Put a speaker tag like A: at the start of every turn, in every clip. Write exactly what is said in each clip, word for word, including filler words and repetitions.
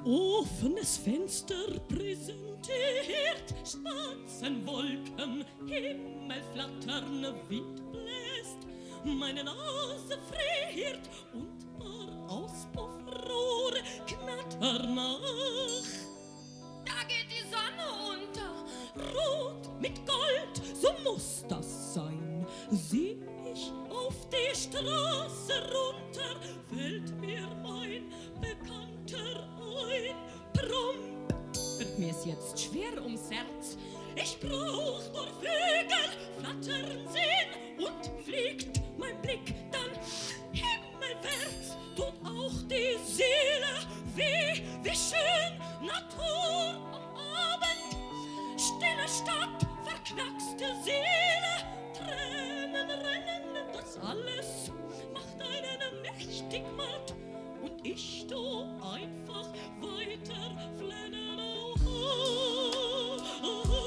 A: Offenes Fenster präsentiert, Spatzenwolken, Himmel flattern, Wind bläst, meine Nase friert und paar Auspuffrohre knattern nach. Da geht die Sonne unter, rot mit Gold, so muss das sein. Sieh ich auf die Straße runter, fällt mir mein Bekannter ein. Prompt wird mir's jetzt schwer ums Herz. Ich brauch nur Vögel flattern sehen und fliegt mein Blick dann himmelwärts. Tut auch die Seele weh, wie schön Natur am Abend. Stille Stadt, verknackste Seele, Tränen rennen, das alles macht einen mächtig matt. Und ich sto einfach weiter flennen. Oh, oh, oh, oh,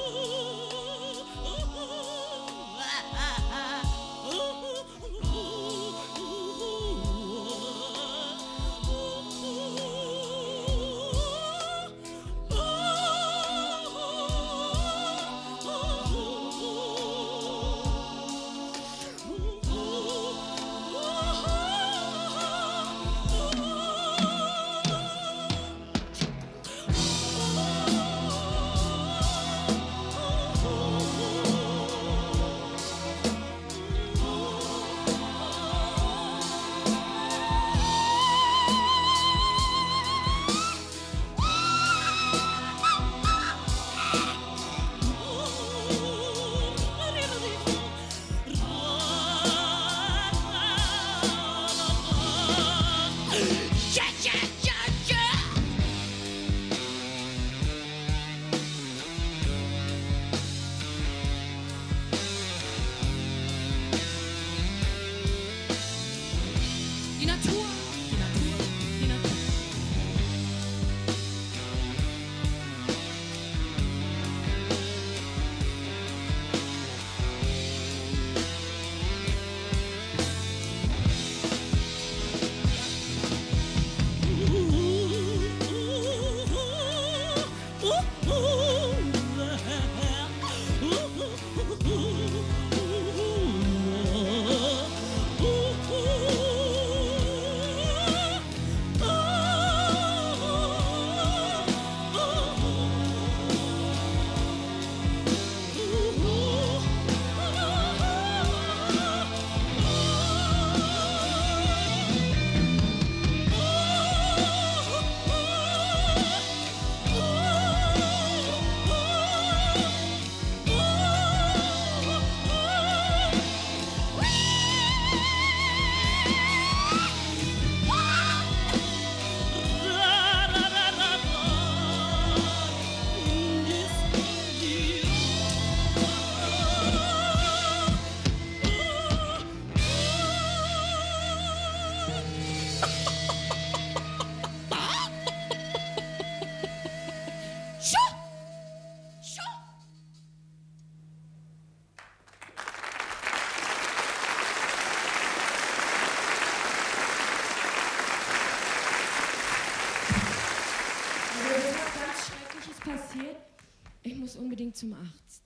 B: unbedingt zum Arzt.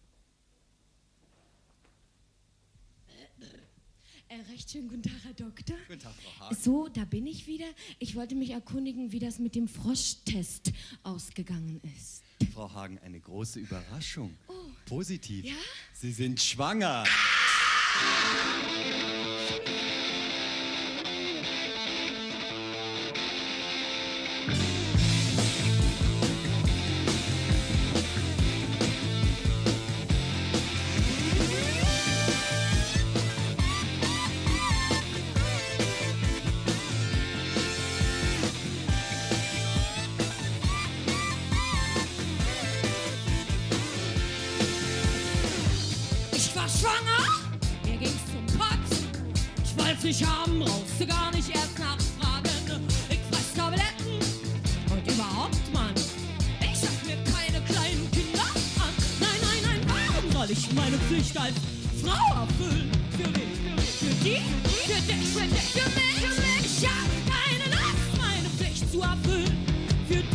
B: Äh, recht schönen guten Tag, Herr Doktor.
C: Guten Tag, Frau Hagen.
B: So, da bin ich wieder. Ich wollte mich erkundigen, wie das mit dem Froschtest ausgegangen ist.
C: Frau Hagen, eine große Überraschung.
B: Oh.
C: Positiv.
B: Ja?
C: Sie sind schwanger.
A: Ich haben, brauchst du gar nicht erst nachfragen. Ich fress Tabletten und überhaupt, Mann, ich hab mir keine kleinen Kinder an. Nein, nein, nein, warum soll ich meine Pflicht als Frau erfüllen? Für wen? Für wen? Für die? Für dich? Für dich? Für mich? Für mich? Ich hab keine Lust, meine Pflicht zu erfüllen. Für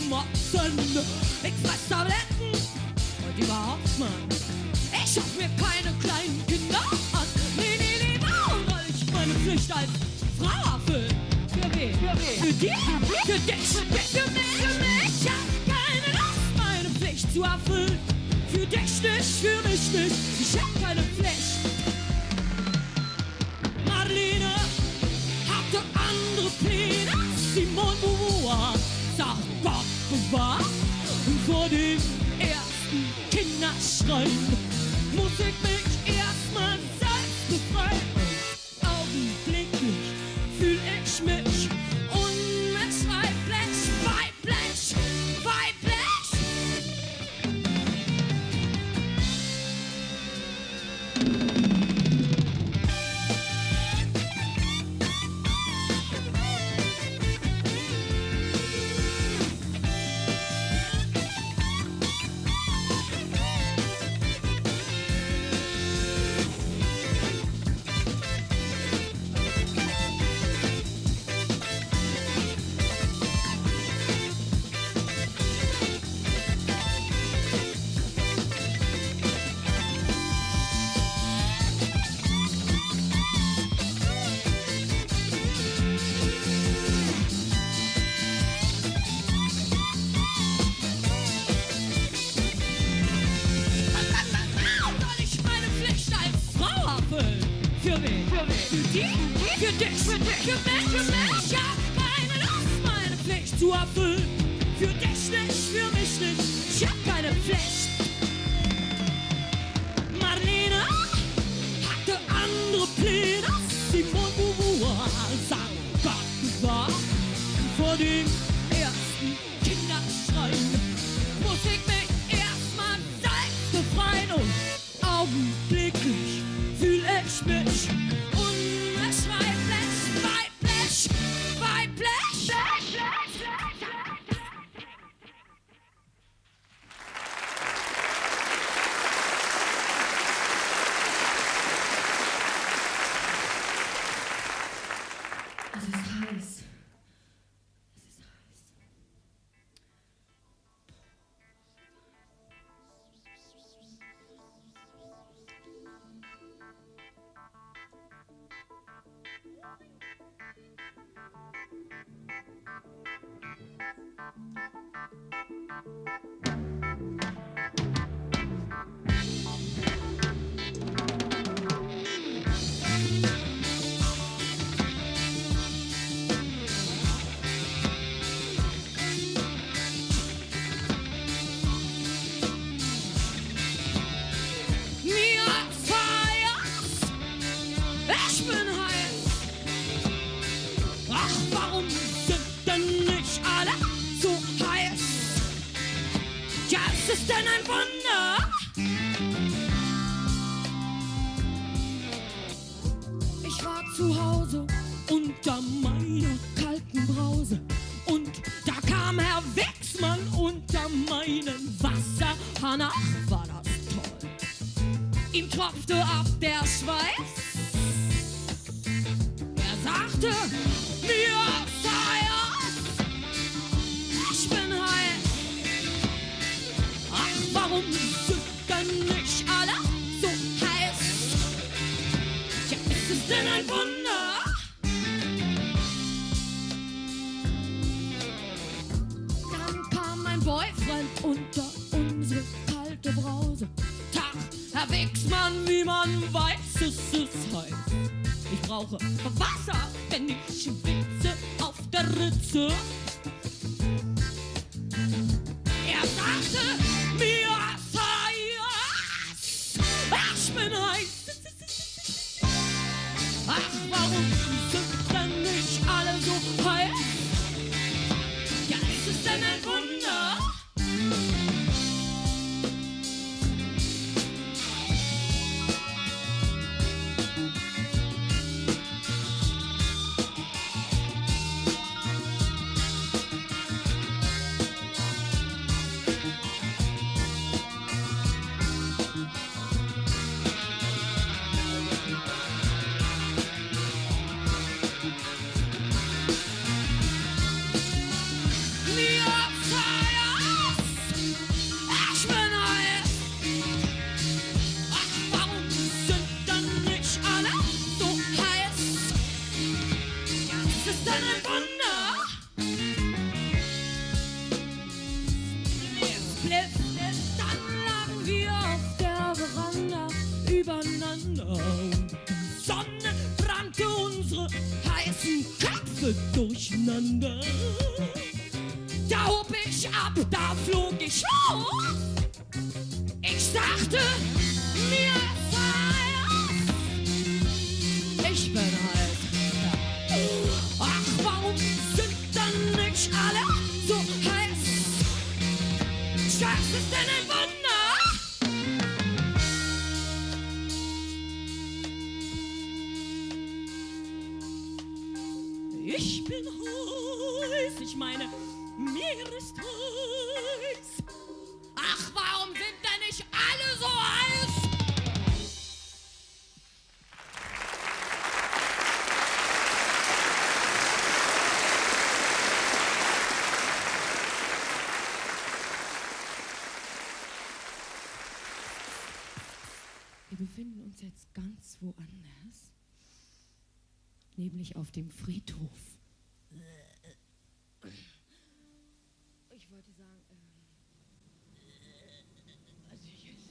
A: motzen. Ich fress Tabletten und überhaupt, Mann, ich schaff mir keine kleinen Kinder an. Nee, nee, nee, warum soll ich meine Pflicht als Frau erfüllen? Für wen? Für wen? Für dich? Für dich? Für mich? Für mich? Ich hab keine Lust, meine Pflicht zu erfüllen. Für dich nicht, für mich nicht, ich hab keine Pflicht. Marlene hatte andere Pläne. Simone Beauvoir sagt Gott bewahrt. Und vor dem ersten Kinderschreien muss ich mich erstmal selbst befreien. Augenblicklich fühl ich mich unbeschreiblich, weiblich, weiblich. Für wen? Für wen? Für die? Für dich? Für dich? Für mich? Für mich? Ich hab keine Lust, meine Pflicht zu erfüllen. Für dich nicht, für mich nicht, ich hab keine Pflicht. Marlene hatte andere Pläne. Simone Beauvoir sagt Gott bewahrt. Vor dem ersten Kinderschreien muss ich mich erstmal selbst befreien. Und augenblicklich fühl ich mich unbeschreiblich, weiblich, weiblich.
B: Es ist heiß. Es ist heiß.
A: Was ist denn ein Wunder? Ich war zu Hause unter meiner kalten Brause und da kam Herr Wixmann unter meinen Wasserhahn. Ach, war das toll. Ihm tropfte ab der Schweiß. Er sagte mir, ich bin heiß. Ach, warum sind denn nicht alle so heiß? Ja, ist es denn ein Wunder? Dann kam mein Boyfriend unter unsere kalte Brause. Tag, Herr Wixmann, wie man weiß, es ist heiß. Ich brauche Wasser, wenn ich schwitze auf der Ritze. Er sagte mir, heiß, ich bin heiß. Ach, warum sind denn nicht alle so heiß? Ja, ist es denn ein Wunder? ab da flog ich hoch. Ich sagte mir fast, ich bin halt. Ach, warum sind dann nicht alle so heiß? Schatz, ist denn ein Wunder? Ich bin heiß, ich meine, mir ist heiß. Ach, warum sind denn nicht alle so heiß?
B: Wir befinden uns jetzt ganz woanders, nämlich auf dem Friedhof. Ich wollte sagen, ähm, also ich jetzt,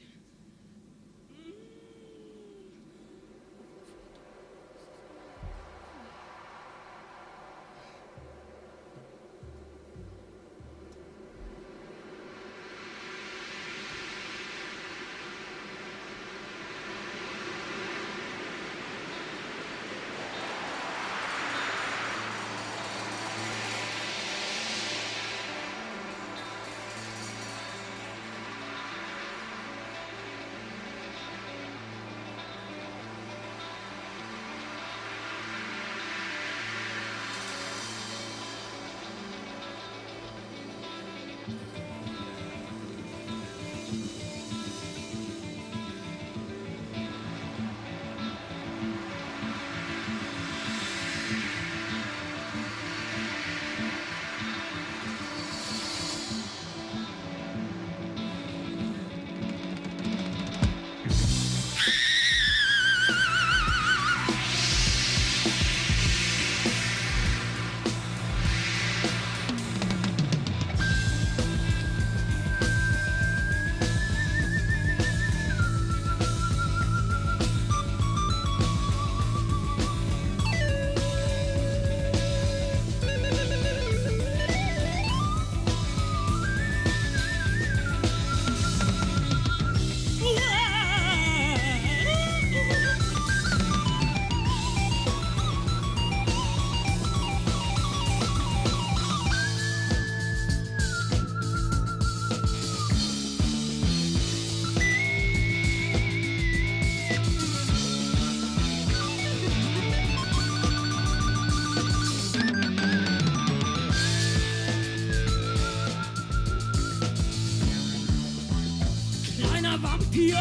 A: Vampir.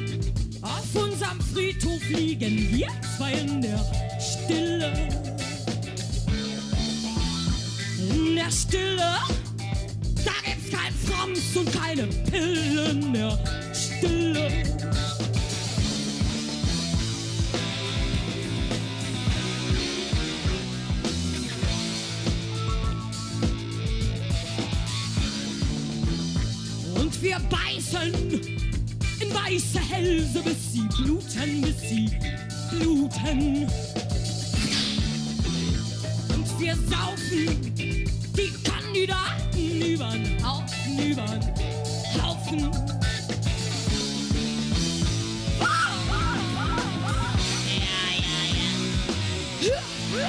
A: Auf unserem Friedhof liegen wir zwei in der Stille. In der Stille, da gibt's kein Fromms und keine Pillen. In der Stille. Und wir beißen in weiße Hälse, bis sie bluten, bis sie bluten. Und wir saufen die Kandidaten übern Haufen, übern Haufen. Ja, ja, ja.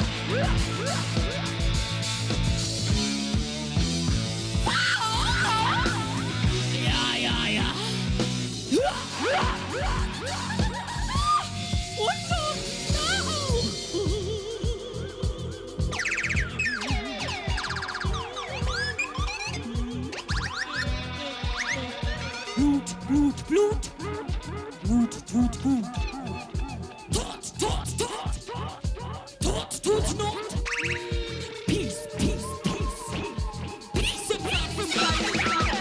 A: Ja, ja, ja. Blut, Blut, Blut, Blut, Blut. Tod, Tod, Tod, Tod, Tod, Not. Peace, Peace, Peace, Peace and Love.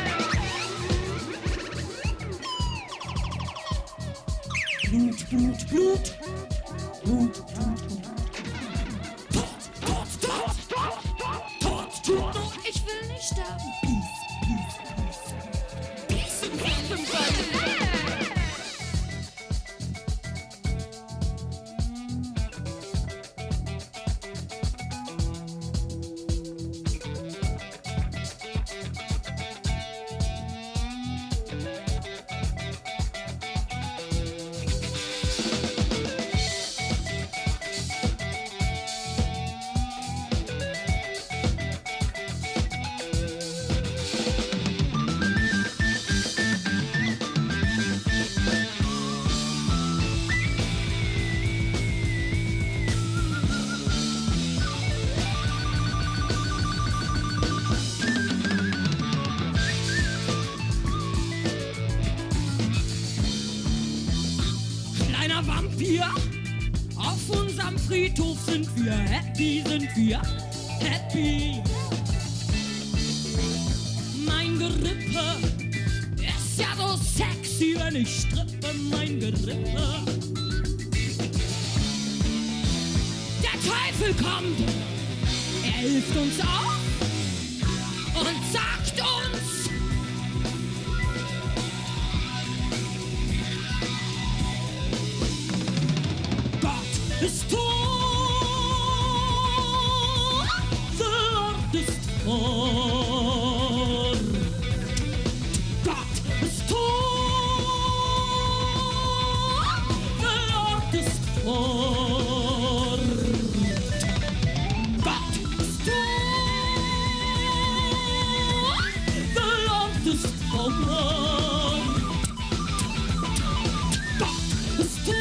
A: Blut, Blut, Blut, Blut, Blut, Blut. Tod, Tod, Tod, Tod, Tod, Not. Ich will nicht sterben. Peace, Peace, Peace and Love. wir. Auf unserem Friedhof sind wir happy, sind wir happy. Mein Gerippe ist ja so sexy, wenn ich strippe, mein Gerippe. Der Teufel kommt, er hilft uns auf und sagt uns: Gott ist tot, the Lord ist vor. Gott ist tot, the Lord ist vor. Gott ist tot, the Lord ist vor. Gott ist tot.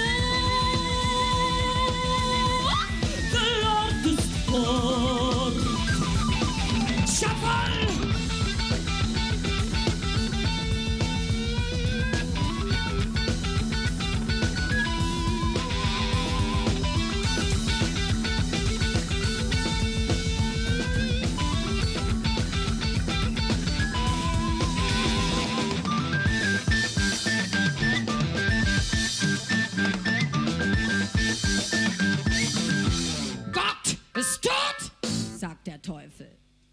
A: Ist tot, sagt der Teufel.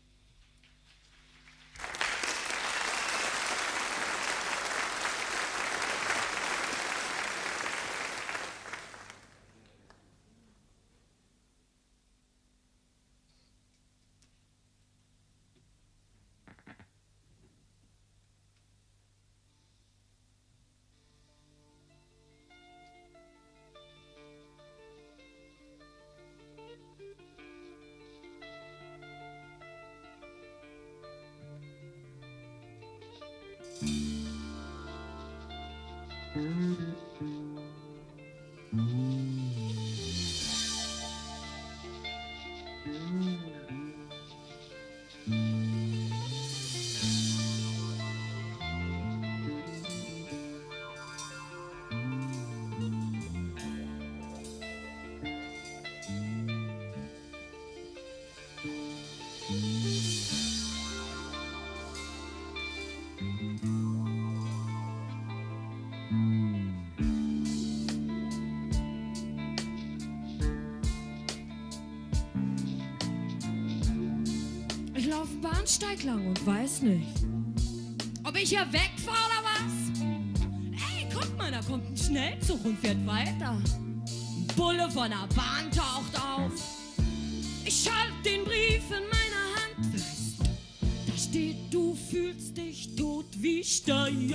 A: Ich laufe Bahnsteig lang und weiß nicht, ob ich hier wegfahre oder was. Ey, guck mal, da kommt ein Schnellzug und fährt weiter. Ein Bulle von der Bahn taucht auf. Ich halte den Brief in meiner Hand fest. Da steht, du fühlst dich tot wie Stein.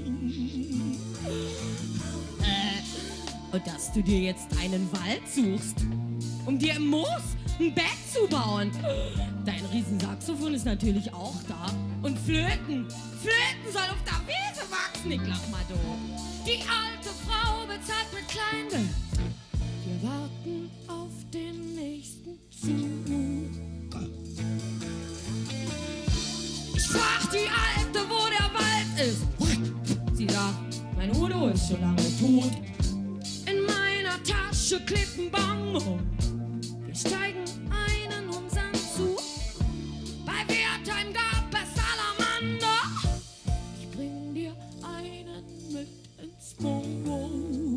A: Äh, und dass du dir jetzt einen Wald suchst, um dir im Moos ein Bett zu bauen. Dein Riesensaxophon ist natürlich auch da. Und Flöten, Flöten soll auf der Wiese wachsen, ich lach mal doof. Die alte Frau bezahlt mit Kleingeld. Wir warten auf den nächsten Zug. Ich frag die Alte, wo der Wald ist. Sie sagt, mein Udo ist schon lange tot. In meiner Tasche klebt ein Bonbon. Wir steigen ein in unseren Zug. Bei Wertheim gab es Salamander. Ich bring dir einen mit ins Bonbon.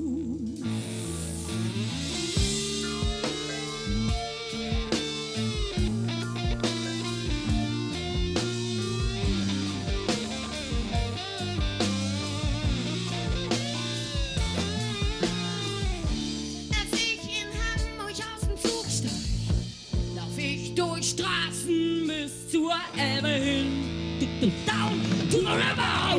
A: Durch Straßen bis zur Elbe hin. Down to the river.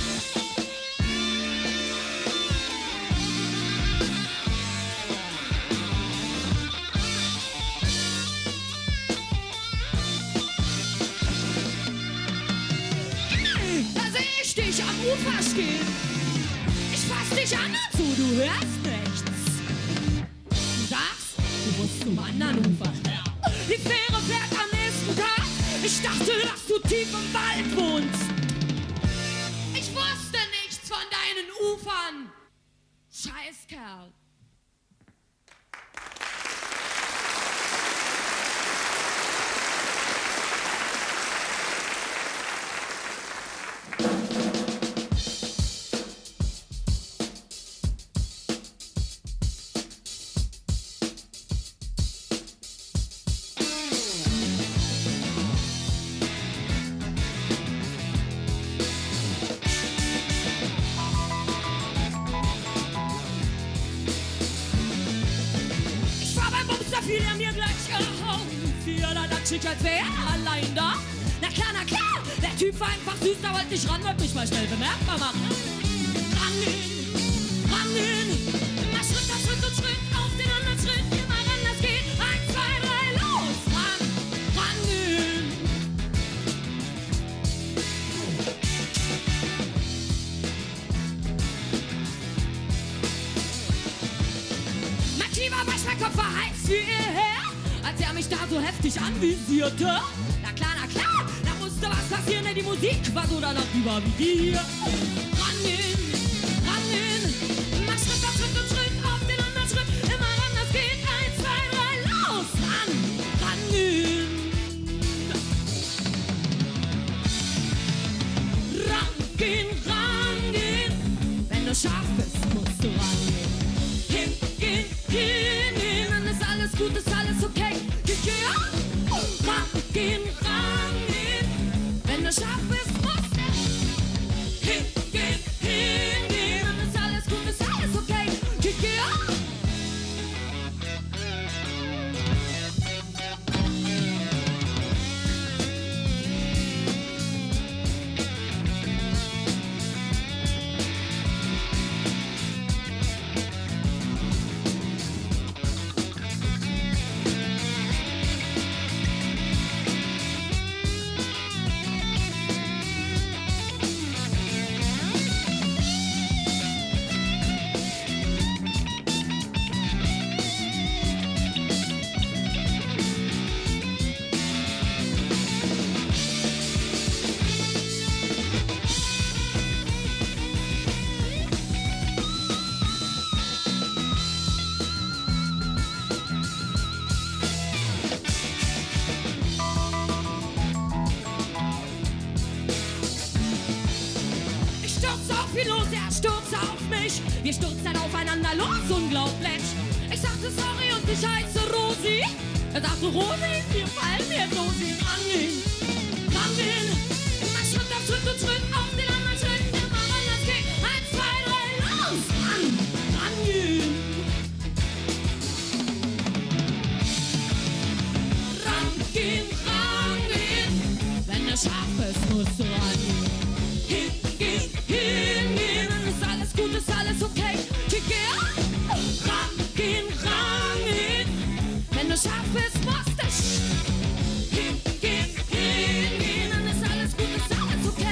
A: Da seh ich dich am Ufer stehen. Ich fass dich an dazu, du hörst nichts. Du sagst, du musst zum anderen Ufer. Die Fähre fährt am nächsten Tag. Ich dachte, dass du tief im Wald wohnst. Ich wusste nichts von deinen Ufern. Scheißkerl. quatsch ich, als wär er allein da. Na klar, na klar, der Typ war einfach süß, da wollte ich ran, wollte mich mal schnell bemerkbar machen. Rangehen, rangehen, immer Schritt auf Schritt und Schritt auf den anderen Schritt, immer ran, das geht, eins, zwei, drei, los, ran, rangehen. Mein Knie war weich, mein Kopf war heiß wie ihr Herr, als er mich da so heftig anvisierte. Na klar, na klar, da musste was passieren, denn die Musik war so danach, die war wie die hier. Rangehen, rangehen, immer Schritt auf Schritt und Schritt auf den anderen Schritt, immer ran, das geht, eins, zwei, drei, los, ran, rangehen. Rangehen, rangehen, wenn du scharf bist, musst du rangehen. Hingehen, hingehen, dann ist alles gut, ist alles okay. Ja, rangehen, rangehen, wenn du scharf bist, musst du hingehen, hingehen, dann ist alles gut, ist alles okay. Ja. Wir stürzen aufeinander los, unglaublich. Ich sagte sorry und ich heiße Rosi. Er sagte Rosi, wir fallen mir Rosi. Rangehen, rangehen, immer Schritt auf Schritt und Schritt auf den anderen Schritt. Immer ran, das geht, eins, zwei, drei, los, ran, rangehen. Rangehen, rangehen, wenn du scharf bist, musst du rangehen. Hingehen, hingehen, dann ist alles gut, ist alles okay. Rangehen, rangehen, wenn du scharf bist, musst du hingehen, hingehen, dann ist alles gut, ist alles okay.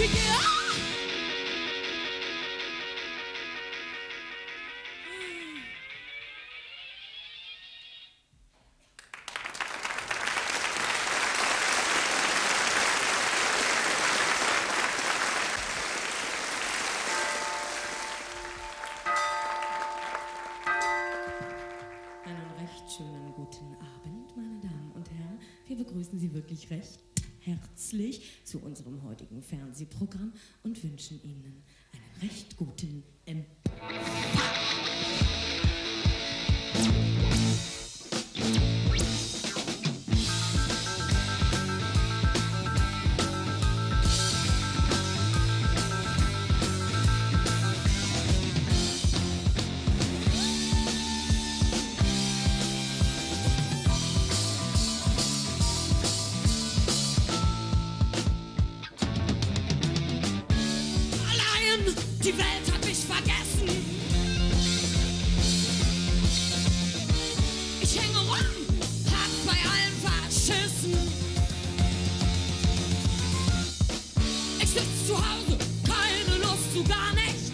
A: Schönen guten Abend, meine Damen und Herren. Wir begrüßen Sie wirklich recht herzlich zu unserem heutigen Fernsehprogramm und wünschen Ihnen einen recht guten Empfang. Die Welt hat mich vergessen. Ich hänge rum, hab bei allen verschissen. Ich sitz zu Hause, keine Lust zu gar nichts.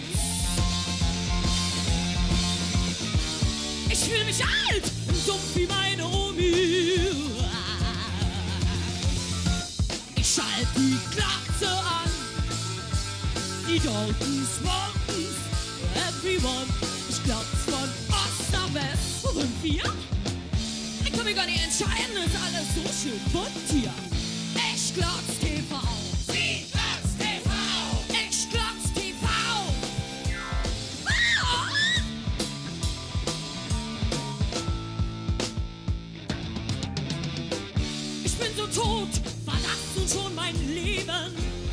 A: Ich fühl mich alt und dumm wie meine Omi. Ich schalt die Glotze an. Die Daltons, Waltons, everyone. Ich glaub's von Ost nach West. Wo sind wir? Ich kann mich gar nicht entscheiden, ist alles so schön bunt hier. Ich glaub's T V. Sie glaub's T V. Ich glaub's T V. Ah! Ich bin so tot, war das nun schon mein Leben?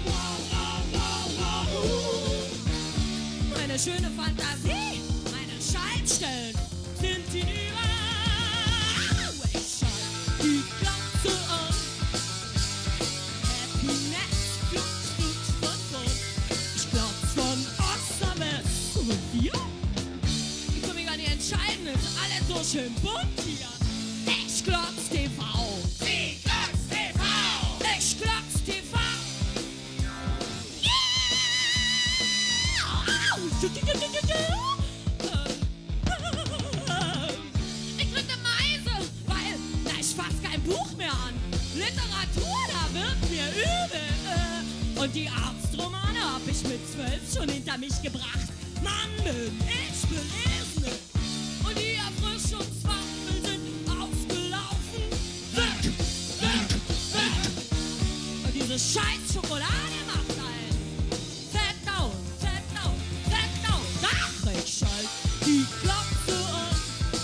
A: Meine schöne Fantasie, meine Schaltstellen sind hinüber. Ich schalte die Glotze an. Arztromane hab ich mit zwölf schon hinter mich gebracht. Mann, bin ich belesen. Und die Erfrischungswaffen sind ausgelaufen. Weg, weg, weg. Und diese scheiß Schokolade macht einen Fettdown, Fettdown, Fettdown. Ach, ich schalt die Glotze an.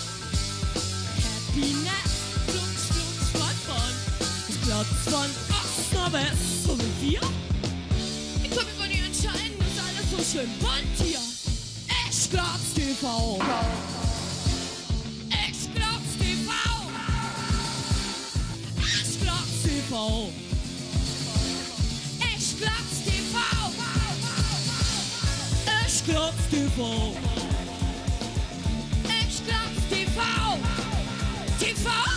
A: Happiness, flutsch, flutsch, von, von. Ich glotz von Ost nach West. So sind wir. Ich komm über die entscheiden, ist alles so schön bunt hier. Ich glotz T V. Ich glotz T V. Ich glotz T V. Ich glotz T V. Ich glotz T V. Ich glotz T V. T V.